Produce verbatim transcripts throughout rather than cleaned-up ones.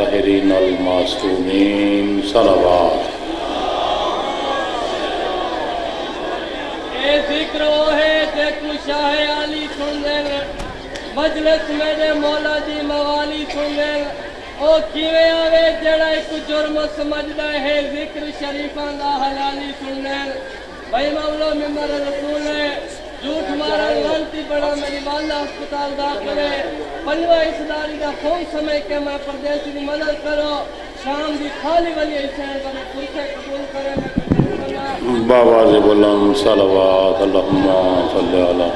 الطاہرین المعصومین صلوات۔ اے ذکر وہ ہے جیکو شاہ علی سندر مجلس میرے مولا دی موالی سندر او کیویں آوے جڑا ایک جرم سمجھدا ہے ذکر شریفاں دا حلالی سندر بھائی مولا ممبر رسول ہے جھوٹ مارا لانتی بڑا میری والدہ ہسپتال داخل ہے پنجواں اسداری کا خون سمے کے میں پردیسی دی مدد کرو شام دی خالی ولی حسین کا میں پرسے قبول کرے میں بابا سے بلند صلوات اللہم صلی اللہ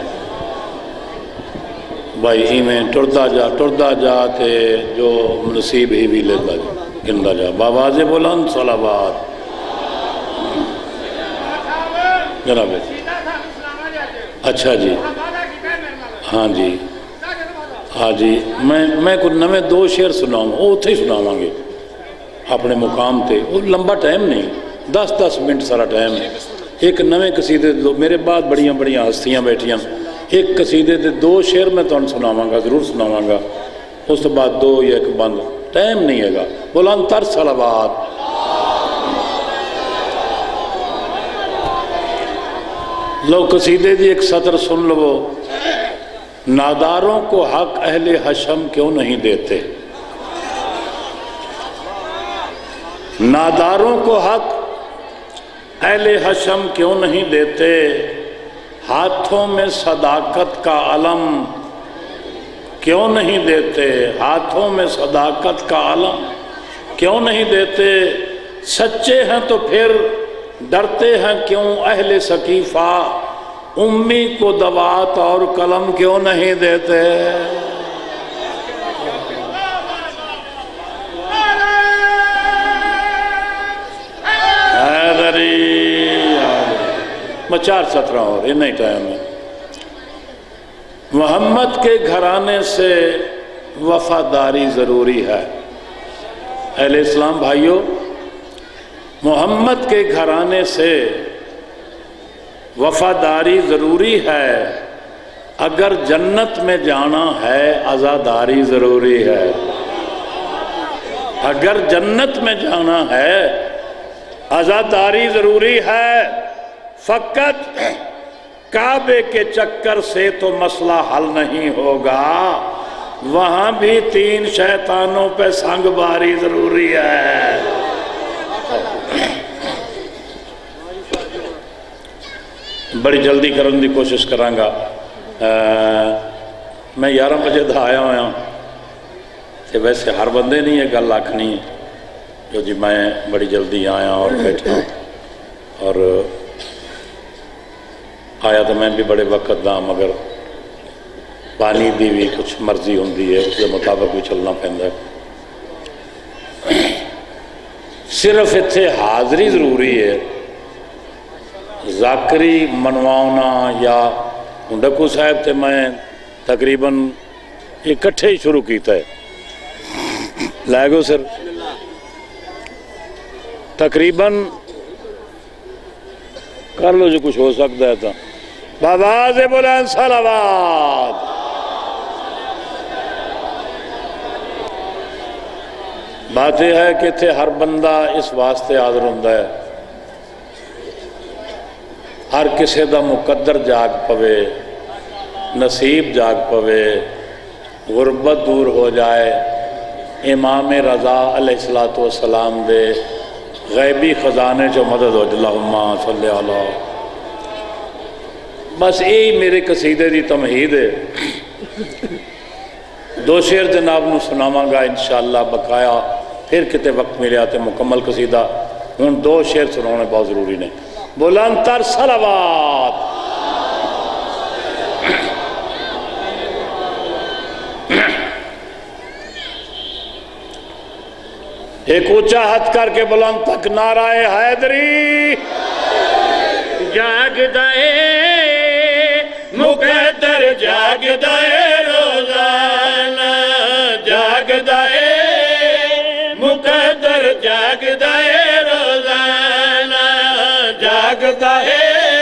بھائی ایمیں ٹردہ جا ٹردہ جا تے جو نصیب ہی بھی لیتا جا گندہ جا بابا سے بلند صلوات جناب اچھا جی ہاں جی ہاں جی میں میں کچھ نویں دو شعر سناؤں وہ اتھے ہی سناؤں گے اپنے مقام تے وہ لمبا ٹائم نہیں دس دس منٹ سارا ٹائم ہے ایک نویں قصیدے دو میرے بعد بڑیاں بڑیاں ہستیاں بیٹھیاں ایک قصیدے دے دو شعر میں تو سناواں گا ضرور سناواں گا اس تو بعد دو یا ایک بند ٹائم نہیں ہے گا بلند تر صلوات لو قصیدے دی ایک سطر سن لو ناداروں کو حق اہل حشم کیوں نہیں دیتے ناداروں کو حق اہل حشم کیوں نہیں دیتے ہاتھوں میں صداقت کا علم کیوں نہیں دیتے ہاتھوں میں صداقت کا علم کیوں نہیں دیتے سچے ہیں تو پھر ڈرتے ہیں کیوں اہل ثقیفہ امی کو دوات اور قلم کیوں نہیں دیتے میں چار سترہ اور یہ نہیں ٹائم ہے محمد کے گھرانے سے وفاداری ضروری ہے اہل اسلام بھائیو محمد کے گھرانے سے وفاداری ضروری ہے اگر جنت میں جانا ہے عزاداری ضروری ہے اگر جنت میں جانا ہے عزاداری ضروری ہے فقط کعبے کے چکر سے تو مسئلہ حل نہیں ہوگا وہاں بھی تین شیطانوں پہ سنگ باری ضروری ہے بڑی جلدی کرنے دی کوشش کرانگا میں یارہ بجے دا آیا ہوں کہ ویسے ہر بندے نہیں ہے گل آکھنی جو جی میں بڑی جلدی آیا اور بیٹھا اور آیا تو میں بھی بڑے وقت دا مگر پانی دی بھی کچھ مرضی ہوندی ہے اس کے مطابق بھی چلنا پہندا ہے صرف اتھے حاضری ضروری ہے ذاکری منواؤنا یا ڈکو صاحب تے میں تقریباً اکٹھے ہی شروع کیتا ہے لائے گو سر تقریباً کر لو جو کچھ ہو سکتا ہے تھا بابا سے بلند صلوات بات یہ ہے کہ تھے ہر بندہ اس واسطے حاضر ہوندہ ہے ہر کسی دا مقدر جاگ پوے نصیب جاگ پوے غربت دور ہو جائے امام رضا علیہ السلام دے غیبی خزانے جو مدد ہو اللہم صلی اللہ بس یہی میرے قصیدے دی تمہید ہے دو شعر جناب نو سناواں گا انشاءاللہ بقایا پھر کتے وقت میرے آتے مکمل قصیدہ ہون دو شعر سنانے بہت ضروری نے بلند تر صلوات ایک اونچا ہاتھ کر کے بلند تک نعرہ حیدری جاگ دائے مقدر جاگ دائے روزانہ جاگ دائے مقدر جاگ دائے روزانہ جاگ دائے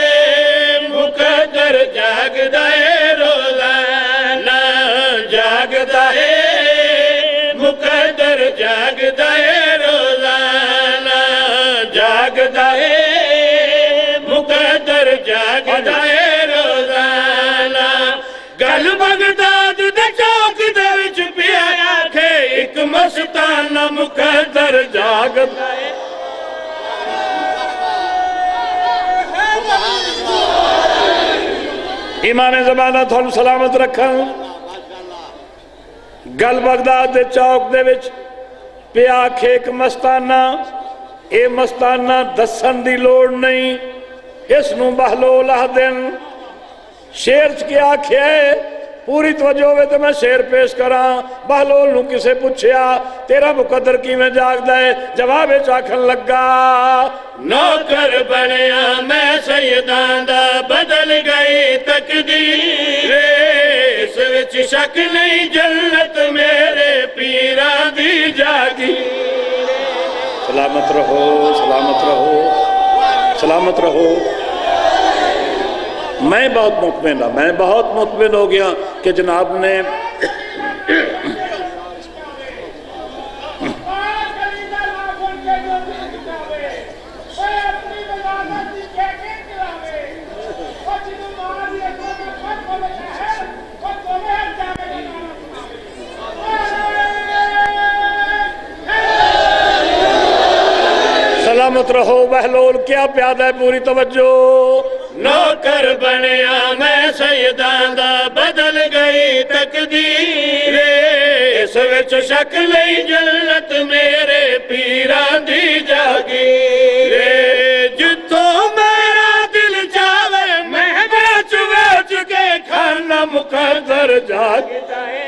مقدر جاگ دائے روزانہ جاگ دائے مقدر جاگ जागदा है रोजाना, जागदा है मुकद्दर जागदा है रोजाना। गल बगदाद दे चौक दे विच पिया आखे एक मस्ताना मुकद्दर जागदा है। इमाम ज़माना थोड़ा सलामत रखा। गल बगदाद दे चौक दे विच पिया आखे एक मस्ताना, ए मस्ताना दसन दी लोड़ नहीं, इस नूं बहलोल आखदन। शेर च क्या आखे पूरी तवज्जो होवे ते मैं शेर पेश करा। बहलोल नूं किसे पुछया तेरा मुकद्दर किवें जागदा है, जवाब विच आखन लगा नौकर बनया मैं सैयदां दा बदल गई तकदीर, इस विच शक नहीं जन्नत मेरे पीरां दी जागी। सलामत रहो, सलामत रहो, सलामत रहो। मैं बहुत मुतमिन था, मैं बहुत मुतमिन हो गया कि जनाब ने सलामत रहो। बहलोल क्या प्यादा है, पूरी तवज्जो। नौकर बनया मैं सैयदां दा बदल गई तकदीर, इस विच शक नहीं जन्नत मेरे पीरां दी जागीर। जिथों मेरा दिल जावे मैं बेच बेच के खाना मुकद्दर जागदा है।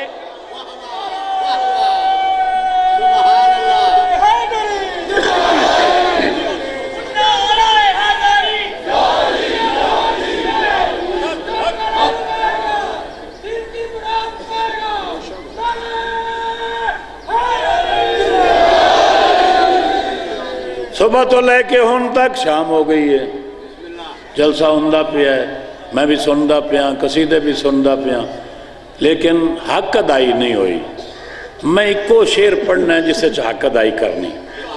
सुबह तो लेके हुण तक शाम हो गई है, जलसा हुंदा पिया है, मैं भी सुनदा पिया, कसीदे भी सुनदा पिया, लेकिन हक अदाई नहीं हुई। मैं इको शेर पढ़ना है जिसे हक अदाई करनी,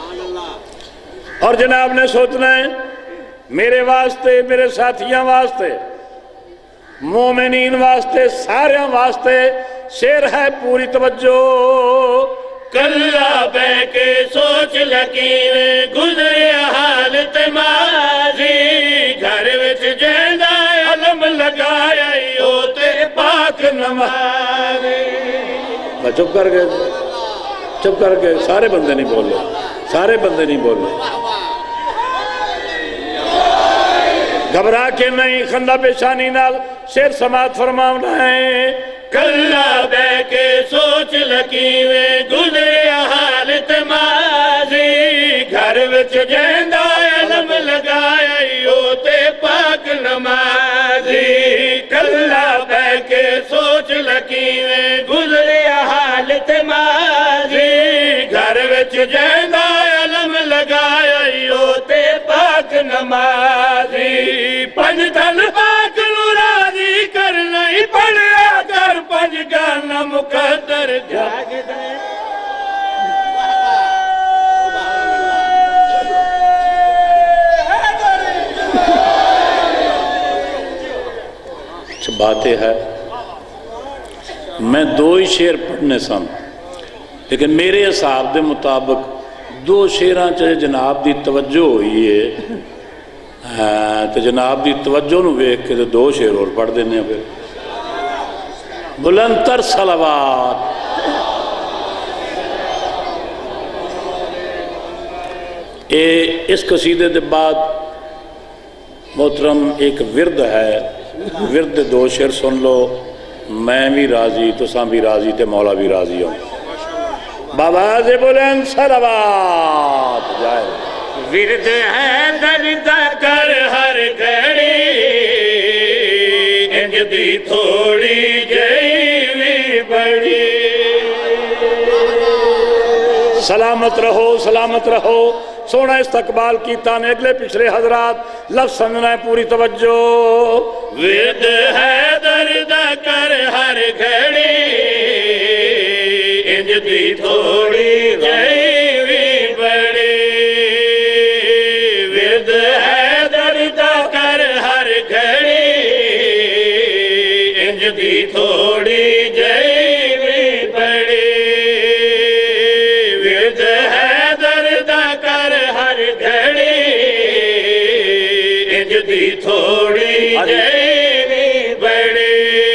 और जनाब ने सोचना है मेरे वास्ते, मेरे साथियों वास्ते, मोमिनीन वास्ते, सारे वास्ते शेर है। पूरी तवज्जो। कल्ला बह के सोच लकीरें गुजरे हालत माजी, घर विच जेंदा अलम लगाया होते पाक नमाज़ी। मैं चुप कर गए, चुप कर गए, सारे बंदे नहीं बोले, सारे बंदे नहीं बोले। घबरा के नहीं, खंदा पेशानी नाल शेर समात फरमावना है। कल्ला बह के सोच लकीवें गुजरे हालत माजी, घर विच जेंदा अलम लगाया होते पाक नमाज़ी। कल्ला बह के सोच लकीवें गुजरे हालत माजी, घर विच जेंदा अलम लगाया होते पाक नमाज़ी। पंजतन पाक नूं राज़ी करना ही पड़िया कर, पंज गाना मुकद्दर जागदा है। बातें है, मैं दो ही शेर पढ़ने सन, लेकिन मेरे हिसाब के मुताबिक दो शेरां च जनाब की तवज्जो हुई है, हाँ, तो जनाब की तवज्जो नूं वेख के तो दो शेर और पढ़ देने। फिर बुलंदतर सलावात। ए इस कसीदे के बाद मोहतरम एक विरद है, विरद दो शेर सुन लो। मैं भी राजी, तुसां भी राजी, ते मौला भी राजी हो। बाबा से बुलंद सलावात जाए। विरद है दर्द कर हर घड़ी, इंज दी थोड़ी जई भी बड़ी। सलामत रहो, सलामत रहो। सोना इस्तकबाल कीता ने अगले पिछले हजरात लफ्ज़ समझना है, पूरी तवज्जो। विरद है दर्द कर हर घड़ी, इंज दी थोड़ी जई انج دی تھوڑی جئی بھی بڑی ورد ہے درد کر ہر گھڑی انج دی تھوڑی جئی بھی بڑی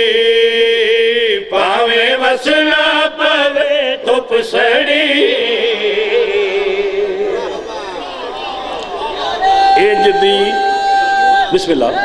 پاوے وسنا پاوے دھپ سڑی انج دی بسم اللہ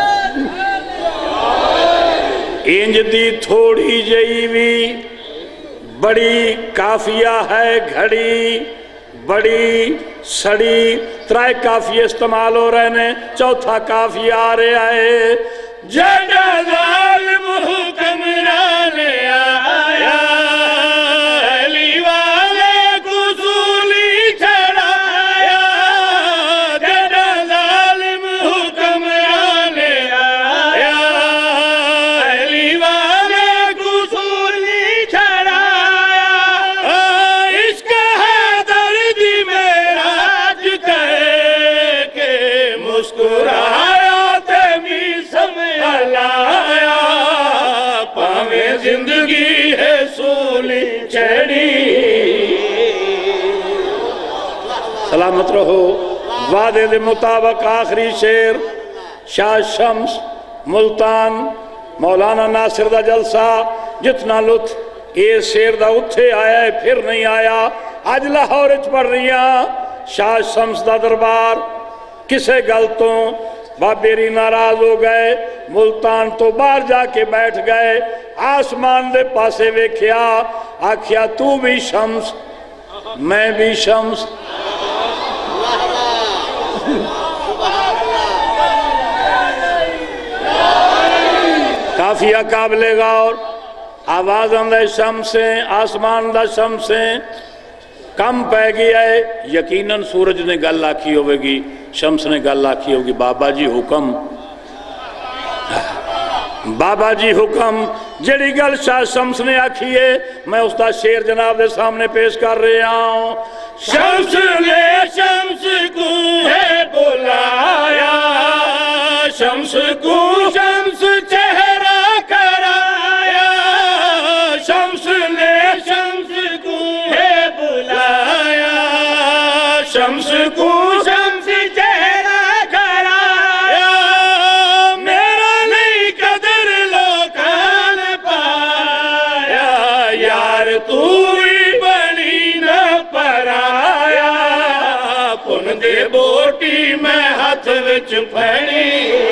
انج دی تھوڑی جئی بھی بڑی کافیہ ہے گھڑی بڑی سڑی ترائے کافیہ استعمال ہو رہے نے چوتھا کافیہ آ رہے آئے جڑا ظالم حکمران آیا علی والے کو ذولی چھڑایا جڑا ظالم حکمران آیا علی والے کو ذولی چھڑایا عشق ہے درد معراج کہے کہ مسکرایا تیمی سمجھ لایا پاوے زندگی ہے سولی چڑی سلامت رہو وعدے دے مطابق آخری شعر شاہ شمس ملتان مولانا ناصر دا جلسہ جتنا لطف یہ شعر دا اتھے آیا ہے پھر نہیں آیا آج لاہور اچ پڑھ رہی ہیں شاہ شمس دا دربار کسے گلتوں بابیری ناراض ہو گئے ملتان تو باہر جا کے بیٹھ گئے آسمان دے پاسے ویکھیا آکھیا تو بھی شمس میں بھی شمس کافیہ قابل غور آواز اندر شمسیں آسمان دا شمسیں کم پہ گیا ہے یقیناً سورج نے گل آکھی ہوئے گی شمس نے گل آکھی ہوگی بابا جی حکم بابا جی حکم جڑی گل شاہ شمس نے آکھی ہے میں اس دا شعر جناب دے سامنے پیش کر رہا ہوں شمس نے شمس کو ہے بلایا شمس کو شمس چہرہ کرایا شمس نے شمس کو ہے بلایا شمس کو شمس چہرہ کرایا میرا نہیں قدر لوکان پایا یار تو ہی بنی نہ پرایا پن دے بوٹی میں ہاتھ وچ پھڑی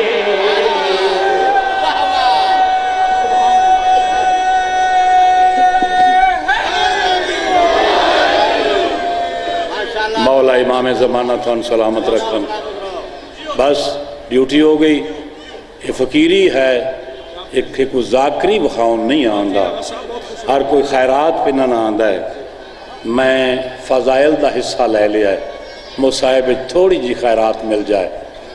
مولا امام زمانہ تھن سلامت رکھن بس ڈیوٹی ہو گئی یہ فقیری ہے ایک کوئی ذاکری بخاؤن نہیں آندہ ہر کوئی خیرات پہ نہ آندہ ہے میں فضائل دا حصہ لے لیا ہے مصائب تھوڑی جی خیرات مل جائے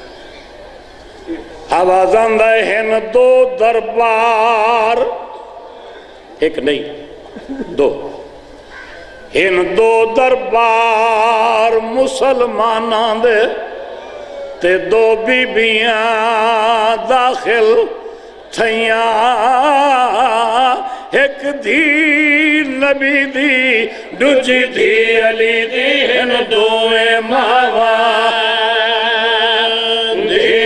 آوازان دے ہیں دو دربار ایک نہیں دو ان دو دربار مسلماناں دے تے دو بیبیاں داخل تھیاں ایک دھی نبی دی دوجی دھی علی دی ان دوے ماواں دی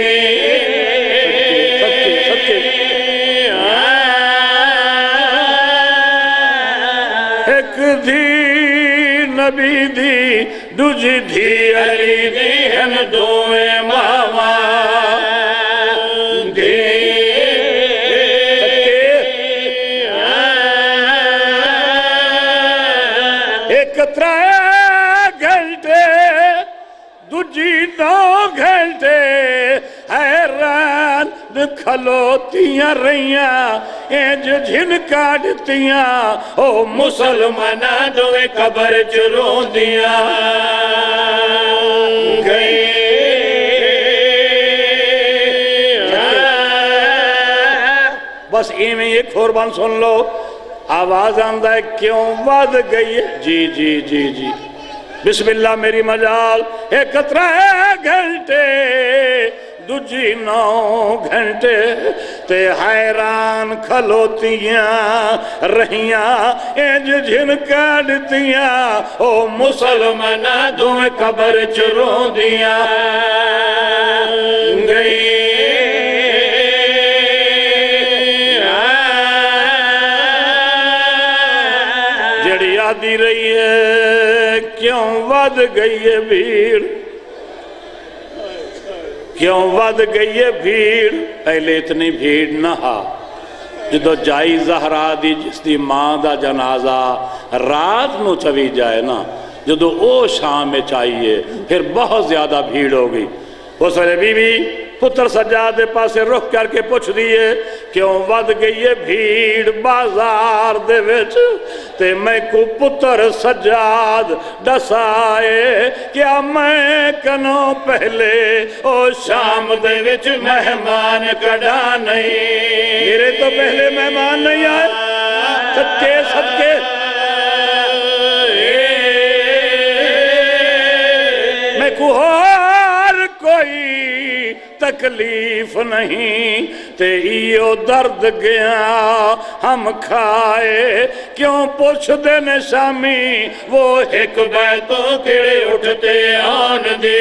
ایک دھی نبی دی دوجی دھی علی دی ان دوے ماواں دی ایک ترائے گھنٹے دوجی نو گھنٹے حیران کھلوتیاں رہیاں اینج جھن کاٹتیاں او مسلمانہ دوے قبر چروں دیاں گئی بس ایمیں ایک قربان سن لو آواز آندہ ہے کیوں ود گئی ہے جی جی جی جی بسم اللہ میری مجال ایک قطرہ گھنٹے دوجی نو گھنٹے تے حیران کھلوتیاں رہیاں انج جھن کاڑتیاں او مسلمانہ دوئے قبر چروں دیاں گئی جڑی آدھی رہی ہے کیوں ود گئی ہے بھیڑ کیوں ود گئی ہے بھیڑ پہلے اتنی بھیڑ نہ ہا جدو جائی زہرا دی جس دی ماں دا جنازہ رات نو چوی جائے نا جدو او شام میں چاہیے پھر بہت زیادہ بھیڑ ہوگی وہ سرے بی بی پتر سجادے پاسے رخ کر کے پوچھ دیئے کیوں ود گئی ہے بھیڑ بازار دے وچ تے میں کو پتر سجاد ڈسائے کیا میں کنوں پہلے او شام دے وچ مہمان کڑا نہیں میرے تو پہلے مہمان نہیں آئے صدقے صدقے میں کو ہر کوئی تکلیف نہیں تے ایو درد گیا ہم کھائے کیوں پوچھ دینے شامی وہ ایک بیتوں کڑے اٹھتے آن دی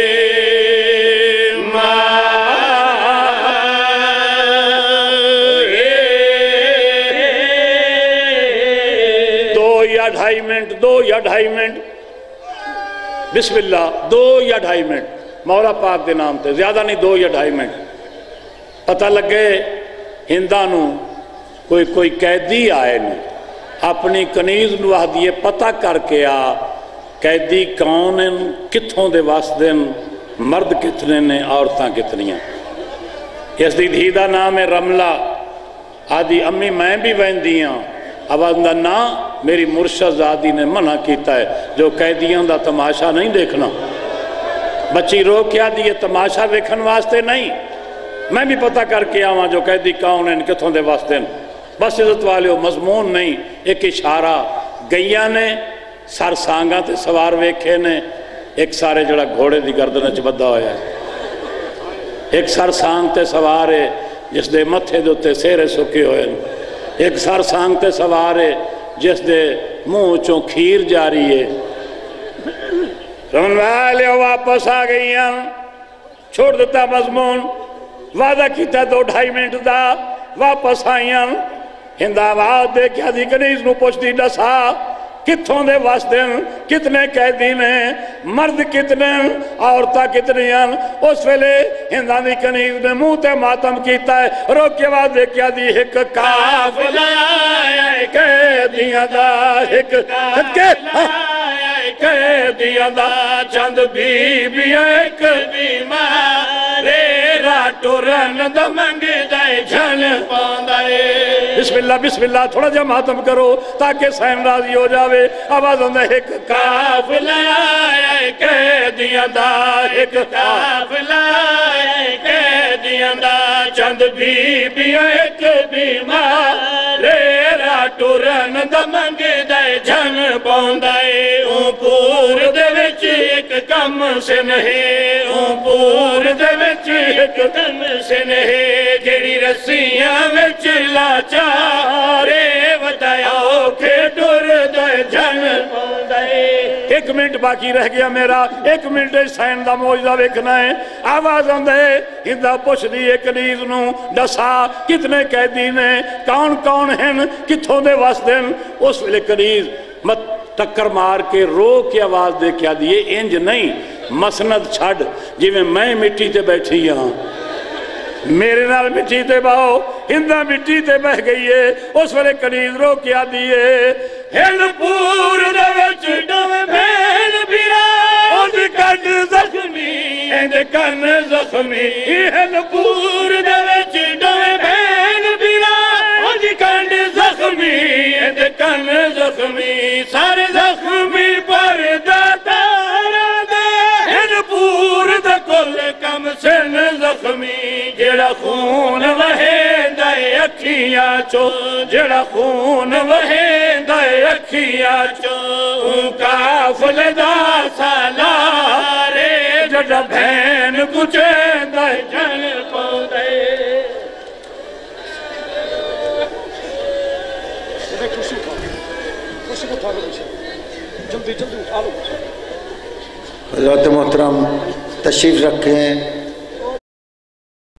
دو یا ڈھائی منٹ دو یا ڈھائی منٹ بسم اللہ دو یا ڈھائی منٹ مولا پاک دے نام تے زیادہ نہیں دو یا ڈھائی منٹ پتہ لگے ہندانو کوئی کوئی قیدی آئے نہیں اپنی کنیز نو آدھیے پتہ کر کے آ قیدی کون ہیں کتھوں دے واسطے مرد کتنے نے عورتاں کتنی ہیں اس دی دھی دا نام ہے رملہ آدھی امی میں بھی ویندی ہوں آواز نا میری مرشد زادی نے منع کیتا ہے جو قیدیاں دا تماشا نہیں دیکھنا بچی رو کیا دیئے تماشا ویکھن واسطے نہیں میں بھی پتہ کر کے آواں جو قیدی کون ہیں کتھوں دے واسطے بس عزت والے ہو مضمون نہیں ایک اشارہ گئیاں نے سر سانگاں تے سوار ویکھے نے ایک سارے جڑا گھوڑے دی گردن چبدہ ہویا ہے ایک سر سانگ تے سوار ہے جس دے متھے دوتے سیرے سکے ہوئے ایک سر سانگ تے سوار ہے جس دے منہ چوں کھیر جاری ہے رمن والے واپس آ گئی ہیں چھوڑ دیتا مضمون وعدہ کیتا دو ڈھائی منٹ دا واپس آئی ہیں ہند آواز دے کیا دی کنیز نو پوچھ دی ڈسا کتھوں دے واسطے کتنے قیدی نے مرد کتنے عورتہ کتنی ہیں اس ویلے ہندان دی کنیز نے منہ تے ماتم کیتا ہے رو کے بعد دے کیا دی ایک کافلہ قیدیاں دا ایک صدقے قیدیاں دا چند بی بی ایک بیمارے راٹورن دا منگے دائے جھن پاندائے بسم اللہ بسم اللہ تھوڑا جا ماتم کرو تاکہ سین راضی ہو جاوے آواز ہوندہ ایک کافلہ قیدیاں دا ایک کافلہ قیدیاں دا چند بی بی ایک بیمارے راٹورن دا منگے دائے جھن پاندائے اون پور دے وچ ایک کم سے نہیں اون پور دے وچ ایک کم سے نہیں جیڑی رسیاں وچ لاچارے ودایاں کے ٹور دے جھن پاندائے ایک منٹ باقی رہ گیا میرا ایک منٹ سین دا موجزہ ویکھنا ہے آواز آندے ہندہ پوچھ دیئے کنیز نو ڈسا کتنے قیدی نے کون کون ہیں کتھوں دے واسطے اس ویلے کنیز مت ٹکر مار کے رو کی آواز دے کیا دیئے انج نہیں مسند چھڑ جی میں میں مٹی تے بیٹھی یہاں میرے نال مٹی تے باؤ ہندہ مٹی تے بہ گئی ہے اس ویلے کنیز رو کیا دیئے ہن پور دے وچ ڈوے بھین بیرا اند کن زخمی اند کن زخمی ہن پور دے وچ ڈوے بھین بیرا اند کن زخمی اند کن زخمی سارے زخمی پر داتا دے ہن پور دے کل کم سن زخمی جڑا خون وہے دائے اکھیاں چو جڑا خون وہے دائے اکھیاں چو کافل دا سالارے جڑا بھین کچھے دائے جن پودے کرسی اٹھا لو کرسی کو اٹھا لو پیچھے جلدی جلدی اٹھا لو حضرات محترم تشریف رکھیں